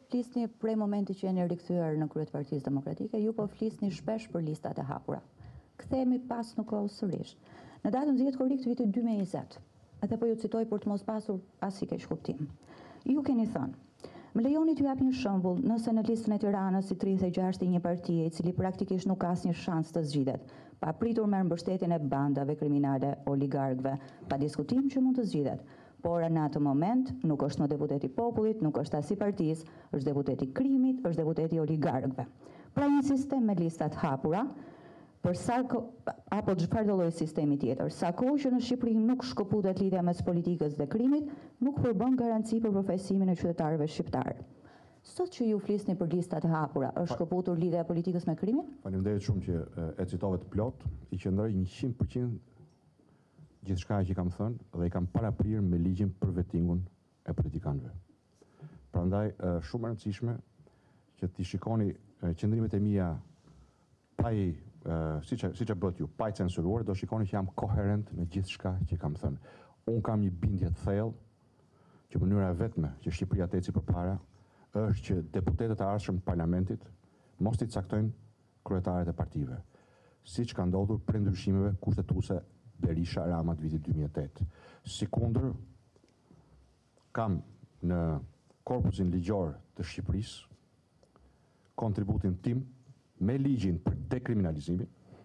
flisni prej momenti që jeni rikthyer në krye të Partisë Demokratike, ju po flisni shpesh për listat e hapura. Kthehemi pas në kohë sërish. Në datën 10 korrik të vitit 2020, edhe po ju citoj për të mos pasur asnjë keq kuptim. Ju keni thënë: "Më lejoni t'ju jap një shembull, nëse në listën e Tiranës i 36 i një partie i cili praktikisht nuk ka asnjë shans të zgjidhet, pa pritur merr mbështetjen e bandave kriminale, oligarkëve, pa diskutim që mund të zgjidhet. Por në atë moment nuk është më deputet i popullit, nuk është as i partisë, është deputet i krimit, është deputet i oligarkëve. Pra një sistem me listat hapura, për sa apo çfarë do lloj sistemi tjetër, sa kohë që në Shqipëri nuk shkëputet lidhja mes politikës dhe krimit, nuk përbën garanci për përfaqësimin e qytetarëve shqiptar." Sot që ju flisni për listat e hapura, është shkëputur lidhja e politikës me krimin? Faleminderit shumë që e citove të plot, i qëndroj 100% gjithçka që kam thënë dhe i kam paraprirë me ligjin për vettingun e politikanëve. Prandaj shumë e rëndësishme që ti shikoni qëndrimet e mia pa siç e bët ju, pa i censuruar, do shikoni që jam koherent në gjithçka që kam thënë. Unë kam një bindje të thellë që mënyra vetme që Shqipëria të eci përpara është që deputetët e ardhshëm të parlamentit mos t'i caktojnë kryetarët e partive, siç ka ndodhur për ndryshimeve kushtetuese Berisha Rama të vitit 2008. Sikundër, kam në korpusin ligjor të Shqipërisë kontributin tim me ligjin për dekriminalizimin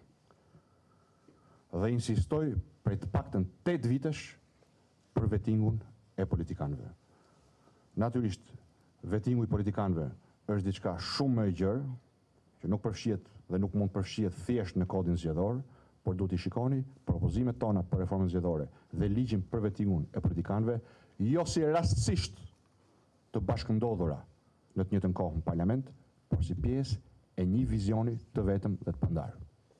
dhe insistoj për të paktën 8 vitesh për vettingun e politikanëve. Natyrisht, vettingu i politikanëve është diçka shumë më e gjerë, që nuk përfshihet dhe nuk mund përfshihet thjesht në kodin zgjedhor, por duhet i shikoni propozimet tona për reformën zgjedhore dhe ligjin për vettingun e politikanëve jo si rastësisht të bashkëndodhura në të njëjtën kohë në parlament, por si pjesë e një vizioni të vetëm dhe të pandarë.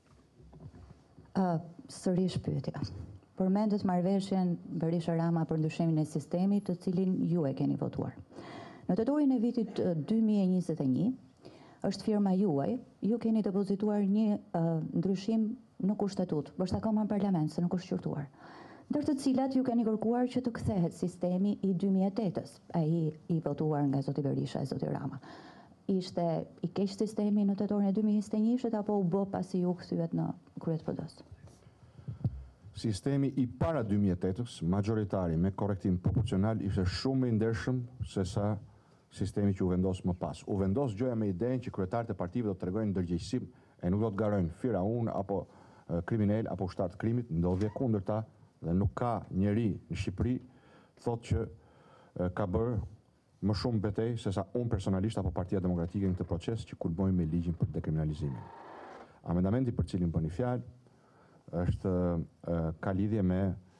Sërish pyetja. Përmendet marrëveshjen Berisha Rama për ndryshimin e sistemit, të cilin ju e keni votuar. Në tetorin e vitit 2021, është firma juaj, ju keni depozituar një ndryshim në kushtetut, bështë akoma në parlament, se nuk është qërtuar, ndër të cilat ju keni kërkuar që të kthehet sistemi i 2008-ës, ai i votuar nga zoti Berisha e zoti Rama. Ishte i keq sistemi në tetorin e 2021-shit apo u bë pasi ju kthyet në krye të PD-s? Sistemi i para 2008-ës, majoritari me korrektim proporcional, ishte shumë i ndershëm se sa sistemi që u vendos më pas. U vendos gjoja me idenë që kryetarët e partive do të tregojnë ndërgjegjësim e nuk do të garojnë firaun apo kriminal apo ushtar të krimit, ndodhje kundërta dhe nuk ka njeri në Shqipëri thotë që ka bërë më shumë betej se sa unë personalisht apo Partia Demokratike në këtë proces që kulmoi me ligjin për dekriminalizimin. Amendamenti për cilin bëni fjalë është ka lidhje me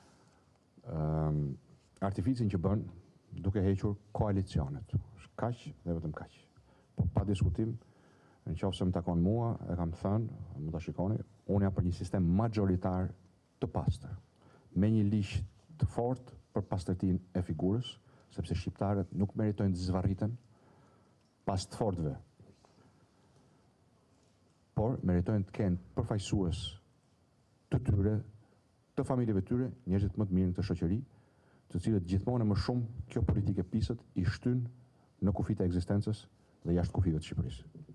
artificin që bën duke hequr koalicionet. Është kaq dhe vetëm kaq. Po pa diskutim, nëse më takon mua, e kam thënë, më ta shikoni, unë jam për një sistem majoritar të pastër, me një ligj të fortë për pastërtinë e figurës, sepse shqiptarët nuk meritojnë të zvarriten pas të fortëve, por meritojnë të kenë përfaqësues të tyre, të familjeve tyre, njerëzit më të mirë në këtë shoqëri, të cilët gjithmonë më shumë kjo politike pisët i shtyn në kufit e ekzistencës dhe jashtë kufive të Shqipërisë.